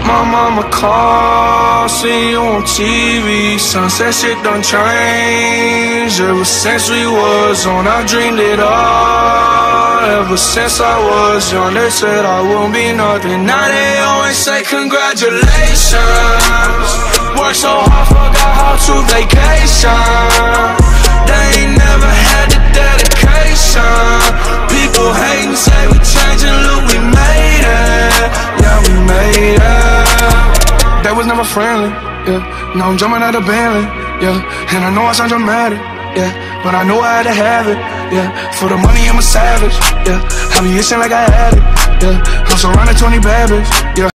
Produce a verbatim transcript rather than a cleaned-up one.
My mama called, see you on T V. Sunset shit done changed. Ever since we was on, I dreamed it all. Ever since I was young, they said I won't be nothing. Now they always say congratulations. Worked so hard, forgot how to vacation. They ain't never had the dedication. People hate and say we changing, look, we made it. Yeah, we made it. They was never friendly, yeah. Now I'm jumping out of Bentley, yeah. And I know I sound dramatic, yeah, but I know I had to have it, yeah. For the money, I'm a savage, yeah. I be itching like I had it, yeah. I'm surrounded twenty bad bitches, yeah.